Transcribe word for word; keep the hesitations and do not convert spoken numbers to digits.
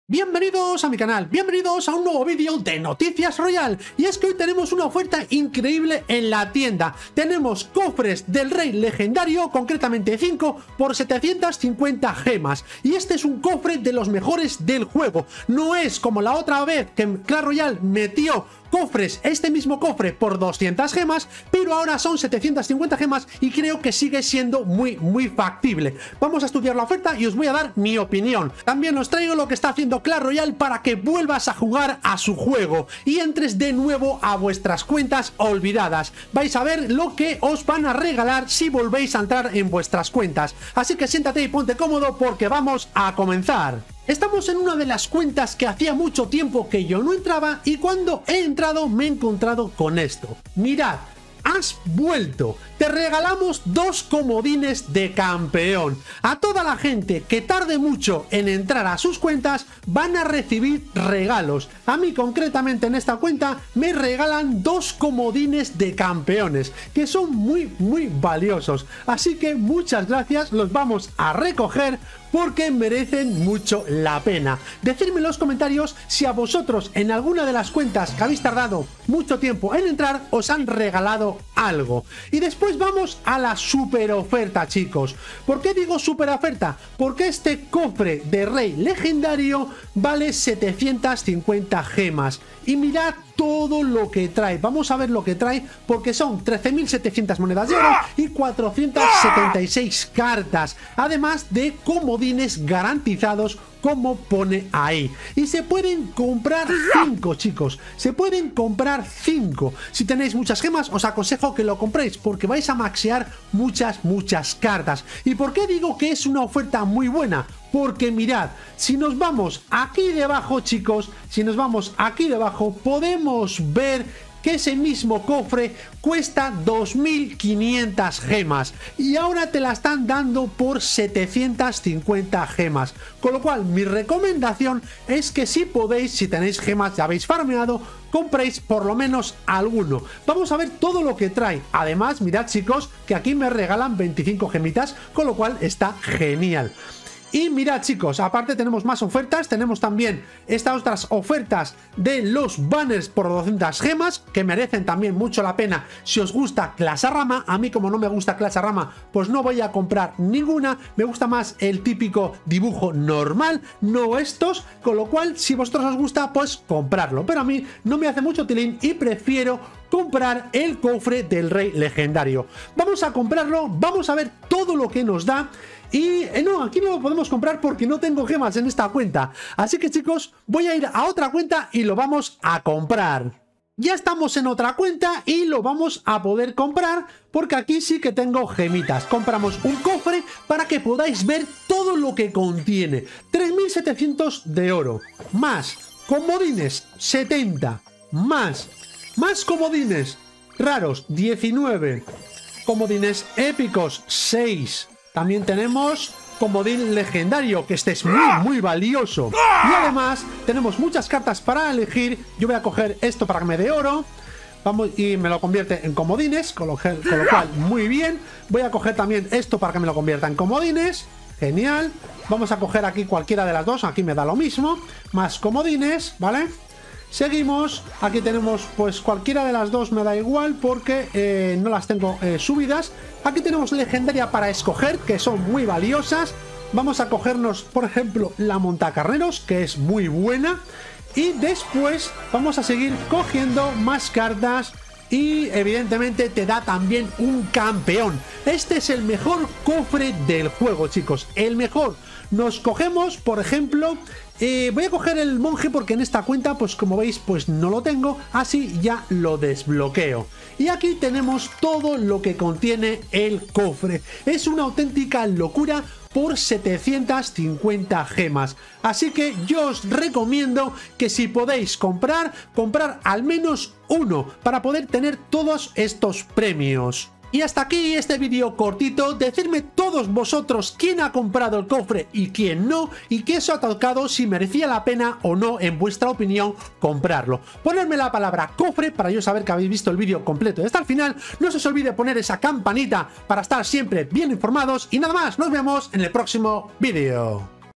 Bienvenidos a mi canal, bienvenidos a un nuevo vídeo de Noticias Royal. Y es que hoy tenemos una oferta increíble en la tienda. Tenemos cofres del rey legendario, concretamente cinco por setecientas cincuenta gemas. Y este es un cofre de los mejores del juego. No es como la otra vez que Clash Royale metió cofres, este mismo cofre por doscientas gemas, pero ahora son setecientas cincuenta gemas y creo que sigue siendo muy muy factible. Vamos a estudiar la oferta y os voy a dar mi opinión. También os traigo lo que está haciendo Clash Royale para que vuelvas a jugar a su juego y entres de nuevo a vuestras cuentas olvidadas. Vais a ver lo que os van a regalar si volvéis a entrar en vuestras cuentas. Así que siéntate y ponte cómodo porque vamos a comenzar. Estamos en una de las cuentas que hacía mucho tiempo que yo no entraba y cuando he entrado me he encontrado con esto. Mirad, has vuelto. Te regalamos dos comodines de campeón. A toda la gente que tarde mucho en entrar a sus cuentas van a recibir regalos. A mí concretamente en esta cuenta me regalan dos comodines de campeones que son muy muy valiosos. Así que muchas gracias, los vamos a recoger porque merecen mucho la pena. Decidme en los comentarios si a vosotros en alguna de las cuentas que habéis tardado mucho tiempo en entrar os han regalado algo. Y después vamos a la super oferta, chicos. ¿Por qué digo super oferta? Porque este cofre de rey legendario vale setecientas cincuenta gemas. Y mirad todo lo que trae. Vamos a ver lo que trae porque son trece mil setecientas monedas de oro y cuatrocientas setenta y seis cartas. Además de comodines garantizados como pone ahí. Y se pueden comprar cinco, chicos. Se pueden comprar cinco. Si tenéis muchas gemas os aconsejo que lo compréis porque vais a maxear muchas, muchas cartas. ¿Y por qué digo que es una oferta muy buena? Porque mirad, si nos vamos aquí debajo, chicos, si nos vamos aquí debajo, podemos ver que ese mismo cofre cuesta dos mil quinientas gemas y ahora te la están dando por setecientas cincuenta gemas. Con lo cual, mi recomendación es que si podéis, si tenéis gemas, ya habéis farmeado, compréis por lo menos alguno. Vamos a ver todo lo que trae. Además, mirad, chicos, que aquí me regalan veinticinco gemitas, con lo cual está genial. Y mirad, chicos, aparte tenemos más ofertas. Tenemos también estas otras ofertas de los banners por doscientas gemas, que merecen también mucho la pena si os gusta Clasarrama. A mí, como no me gusta Clasarrama, pues no voy a comprar ninguna. Me gusta más el típico dibujo normal, no estos. Con lo cual, si vosotros os gusta, pues comprarlo. Pero a mí no me hace mucho tilín y prefiero comprar el cofre del rey legendario. Vamos a comprarlo, vamos a ver todo lo que nos da. Y eh, no, aquí no lo podemos comprar porque no tengo gemas en esta cuenta. Así que, chicos, voy a ir a otra cuenta y lo vamos a comprar. Ya estamos en otra cuenta y lo vamos a poder comprar porque aquí sí que tengo gemitas. Compramos un cofre para que podáis ver todo lo que contiene. tres mil setecientos de oro, más comodines setenta, más, más comodines raros diecinueve, comodines épicos seis. También tenemos comodín legendario, que este es muy, muy valioso. Y además tenemos muchas cartas para elegir. Yo voy a coger esto para que me dé oro. Vamos, y me lo convierte en comodines, con lo, con lo cual muy bien. Voy a coger también esto para que me lo convierta en comodines. Genial. Vamos a coger aquí cualquiera de las dos. Aquí me da lo mismo. Más comodines, ¿vale? Seguimos, aquí tenemos pues cualquiera de las dos me da igual porque eh, no las tengo eh, subidas. Aquí tenemos legendaria para escoger, que son muy valiosas. Vamos a cogernos, por ejemplo, la montacarneros, que es muy buena. Y después vamos a seguir cogiendo más cartas. Y evidentemente te da también un campeón. Este es el mejor cofre del juego, chicos, el mejor. Nos cogemos, por ejemplo, eh, voy a coger el monje porque en esta cuenta, pues como veis, pues no lo tengo. Así ya lo desbloqueo. Y aquí tenemos todo lo que contiene el cofre. Es una auténtica locura por setecientas cincuenta gemas. Así que yo os recomiendo que si podéis comprar, comprar al menos uno para poder tener todos estos premios. Y hasta aquí este vídeo cortito. Decidme todos vosotros quién ha comprado el cofre y quién no, y qué os ha tocado, si merecía la pena o no, en vuestra opinión, comprarlo. Ponedme la palabra cofre para yo saber que habéis visto el vídeo completo y hasta el final. No se os olvide poner esa campanita para estar siempre bien informados. Y nada más, nos vemos en el próximo vídeo.